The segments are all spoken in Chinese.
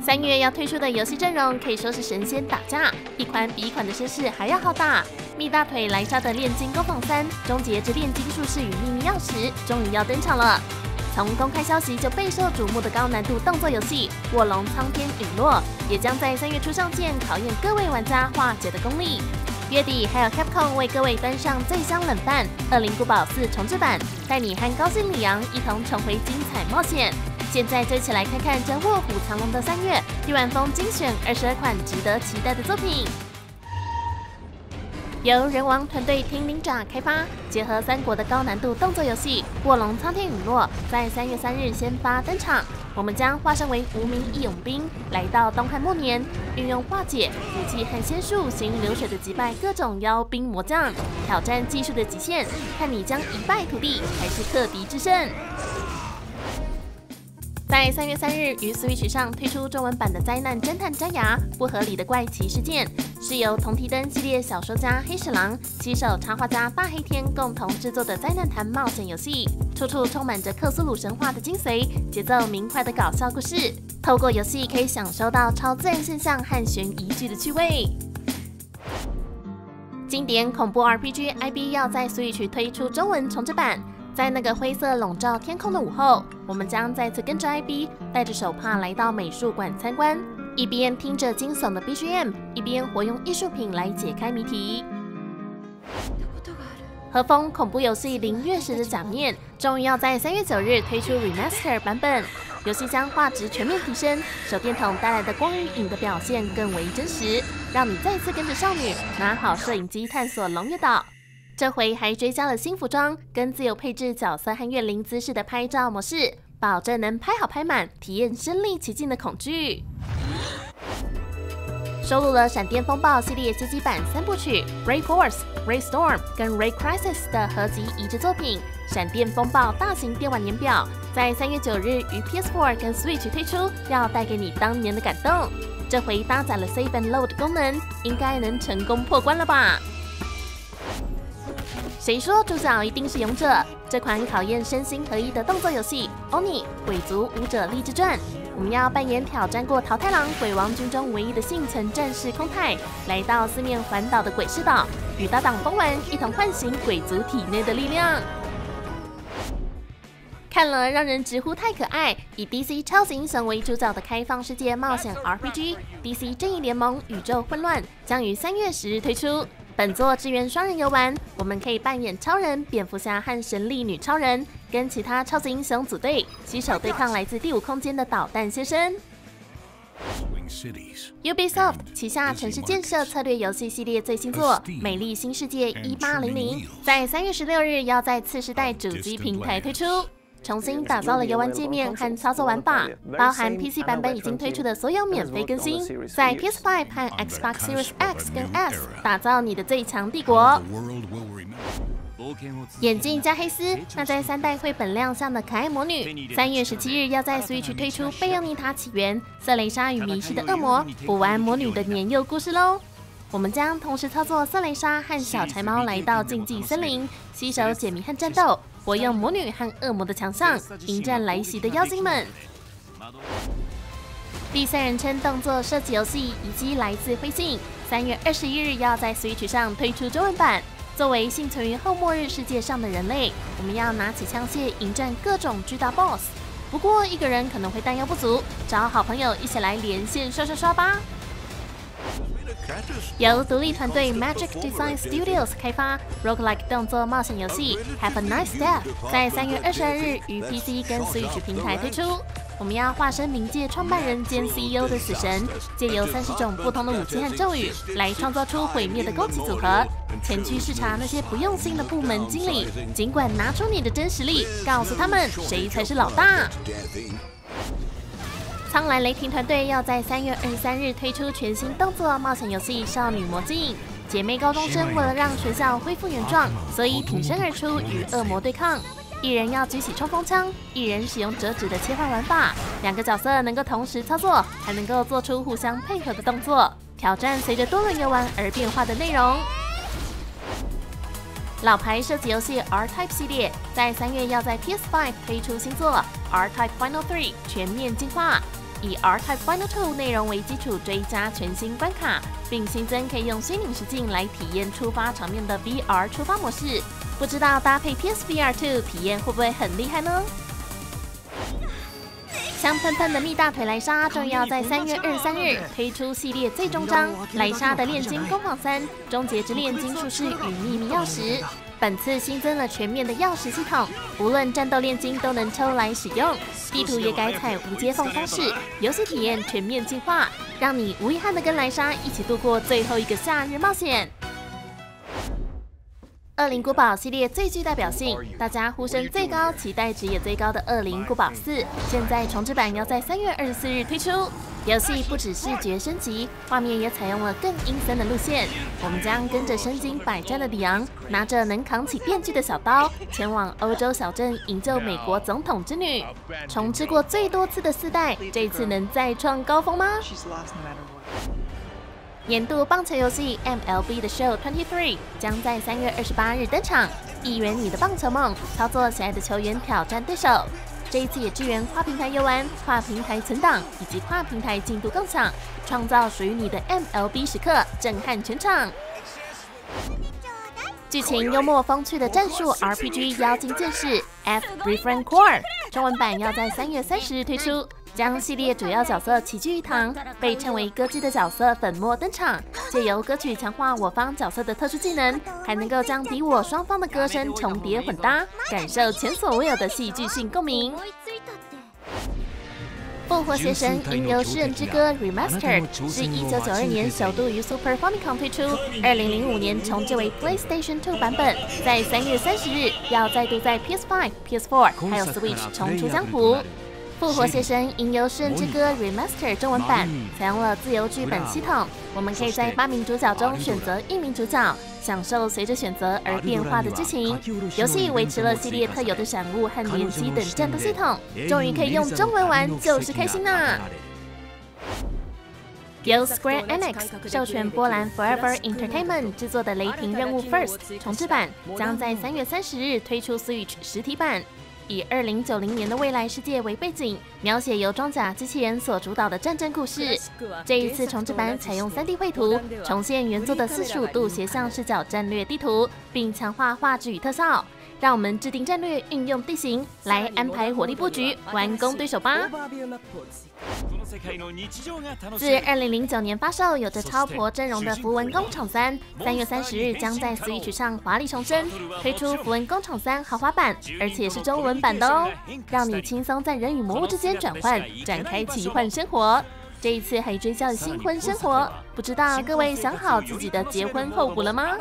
3月要推出的游戏阵容可以说是神仙打架，一款比一款的声势还要浩大。蜜大腿莱莎的炼金工坊3终结之炼金术士与秘密钥匙终于要登场了。从公开消息就备受瞩目的高难度动作游戏《卧龙苍天陨落》也将在3月初上线，考验各位玩家化解的功力。月底还有 Capcom 为各位端上最香冷饭《恶灵古堡4重置版》，带你和高兴里昂一同重回精彩冒险。现在就一起来看看这卧虎藏龙的3月，亿万峰精选22款值得期待的作品。由人王团队 Team Ninja 开发，结合3国的高难度动作游戏《卧龙苍天陨落》在3月3日先发登场。我们将化身为无名义勇兵，来到东汉末年，运用化解、武器和仙术行云流水的击败各种妖兵魔将，挑战技术的极限，看你将一败涂地，还是克敌制胜。在3月3日于 Switch 上推出中文版的灾难侦探詹牙不合理的怪奇事件，是由同提灯系列小说家黑史郎、七手插画家大黑天共同制作的灾难谈冒险游戏，处处充满着克苏鲁神话的精髓，节奏明快的搞笑故事。透过游戏可以享受到超自然现象和悬疑剧的趣味。经典恐怖 RPG IB 要在 Switch 推出中文重置版。在那个灰色笼罩天空的午后，我们将再次跟着 IB 带着手帕来到美术馆参观，一边听着惊悚的 BGM， 一边活用艺术品来解开谜题。和风恐怖游戏《零月时的假面》终于要在3月9日推出 Remaster 版本，游戏将画质全面提升，手电筒带来的光与影的表现更为真实，让你再次跟着少女拿好摄影机探索龙月岛。这回还追加了新服装跟自由配置角色和月龄姿势的拍照模式，保证能拍好拍满，体验身临其境的恐惧。收录了闪电风暴系列街机版3部曲 Ray Force、Ray Storm 跟 Ray Crisis 的合集移植作品《闪电风暴大型电玩年表》，在3月9日于 PS4 跟 Switch 推出，要带给你当年的感动。这回搭载了 Save and Load 功能，应该能成功破关了吧？谁说主角一定是勇者？这款考验身心合一的动作游戏《ONI 鬼族武者励志传》，我们要扮演挑战过桃太郎鬼王军中唯一的幸存战士空太，来到四面环岛的鬼市岛，与搭档风丸一同唤醒鬼族体内的力量。看了让人直呼太可爱，以 DC 超级英雄为主角的开放世界冒险 RPG DC 正义联盟宇宙混乱将于3月10日推出。本作支援双人游玩，我们可以扮演超人、蝙蝠侠和神力女超人，跟其他超级英雄组队，携手对抗来自第5空间的导弹先生。Ubisoft 旗下城市建设策略游戏系列最新作《美丽新世界1800》在3月16日要在次世代主机平台推出。重新打造了游玩界面和操作玩法，包含 PC 版本已经推出的所有免费更新，在 PS5 和 Xbox Series X 跟 S 打造你的最强帝国。眼镜加黑丝，那在3代绘本亮相的可爱魔女，3月17日要在 Switch 推出《贝欧妮塔起源：瑟蕾莎与迷失的恶魔》，补完魔女的年幼故事喽。我们将同时操作瑟蕾莎和小柴猫来到禁忌森林，携手解谜和战斗，活用魔女和恶魔的强项，迎战来袭的妖精们。第3人称动作射击游戏《遗迹来自灰烬》，3月21日要在 Switch 上推出中文版。作为幸存于后末日世界上的人类，我们要拿起枪械迎战各种巨大 BOSS。不过一个人可能会弹药不足，找好朋友一起来连线刷吧。由独立团队 Magic Design Studios 开发 Roguelike 动作冒险游戏 Have a Nice Death， 在3月22日于 PC 跟 Switch 平台推出。我们要化身冥界创办人兼 CEO 的死神，借由30种不同的武器和咒语，来创造出毁灭的攻击组合，前去视察那些不用心的部门经理，尽管拿出你的真实力，告诉他们谁才是老大。苍蓝雷霆团队要在3月23日推出全新动作冒险游戏《少女魔镜》。姐妹高中生为了让学校恢复原状，所以挺身而出与恶魔对抗。一人要举起冲锋枪，一人使用折纸的切换玩法，2个角色能够同时操作，还能够做出互相配合的动作，挑战随着多轮游玩而变化的内容。老牌射击游戏 R-Type 系列在3月要在 PS5 推出新作 R-Type Final 3全面进化。 以 R-Type Final 2内容为基础追加全新关卡，并新增可以用虚拟实境来体验出发场面的 VR 出发模式。不知道搭配 PSVR2 体验会不会很厉害呢？香喷喷的蜜大腿莱莎终于要在3月23日推出系列最终章《莱莎的炼金工坊3：终结之炼金术士与秘密钥匙》。本次新增了全面的钥匙系统，无论战斗炼金都能抽来使用。地图也改采无接缝方式，游戏体验全面进化，让你无遗憾的跟莱莎一起度过最后一个夏日冒险。恶灵古堡系列最具代表性，大家呼声最高、期待值也最高的《恶灵古堡4》，现在重置版要在3月24日推出。游戏不止视觉升级，画面也采用了更阴森的路线。我们将跟着身经百战的里昂，拿着能扛起电锯的小刀，前往欧洲小镇营救美国总统之女。重置过最多次的4代，这次能再创高峰吗？年度棒球游戏 MLB The Show 23将在3月28日登场，一圆你的棒球梦，操作喜爱的球员挑战对手。这一次也支援跨平台游玩、跨平台存档以及跨平台进度共享，创造属于你的 MLB 时刻，震撼全场。剧情幽默风趣的战术 RPG 妖精剑士 F Refrain Core 中文版要在3月30日推出。将系列主要角色齐聚一堂，被称为歌姬的角色粉墨登场，借由歌曲强化我方角色的特殊技能，还能够将敌我双方的歌声重叠混搭，感受前所未有的戏剧性共鸣。复活邪神吟游诗人之歌 Remastered 是1992年首度于 Super Famicom 推出，2005年重置为 PlayStation 2版本，在3月30日要再度在 PS5、PS4 还有 Switch 重出江湖。复活邪神吟游诗人之歌 Remaster 中文版采用了自由剧本系统，我们可以在8名主角中选择1名主角，享受随着选择而变化的剧情。游戏维持了系列特有的闪物和联机等战斗系统，终于可以用中文玩，就是开心呐！由 Square Enix 授权波兰 Forever Entertainment 制作的《雷霆任务 First》重置版将在3月30日推出 Switch 实体版。以2090年的未来世界为背景，描写由装甲机器人所主导的战争故事。这一次重置版采用3D 绘图，重现原作的45度斜向视角战略地图，并强化画质与特效。让我们制定战略，运用地形，来安排火力布局，完攻对手吧！自2009年发售、有着超婆阵容的《符文工厂3》，3月30日将在 Switch 上华丽重生，推出《符文工厂3》豪华版，而且是中文版的哦，让你轻松在人与魔物之间转换，展开奇幻生活。这一次还追叫新婚生活，不知道各位想好自己的结婚候补了吗？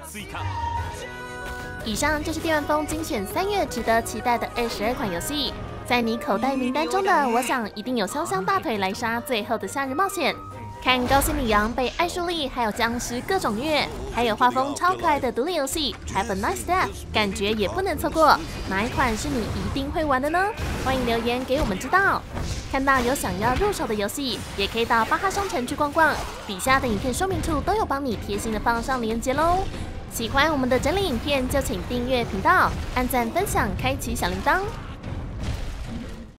以上就是电玩风精选3月值得期待的22款游戏。在你口袋名单中的，我想一定有香香大腿莱莎最后的夏日冒险，看高兴里昂被艾舒丽还有僵尸各种虐，还有画风超可爱的独立游戏 Have a Nice Death， 感觉也不能错过。哪一款是你一定会玩的呢？欢迎留言给我们知道。看到有想要入手的游戏，也可以到巴哈商城去逛逛，底下的影片说明处都有帮你贴心的放上链接喽。喜欢我们的整理影片，就请订阅频道、按赞、分享、开启小铃铛。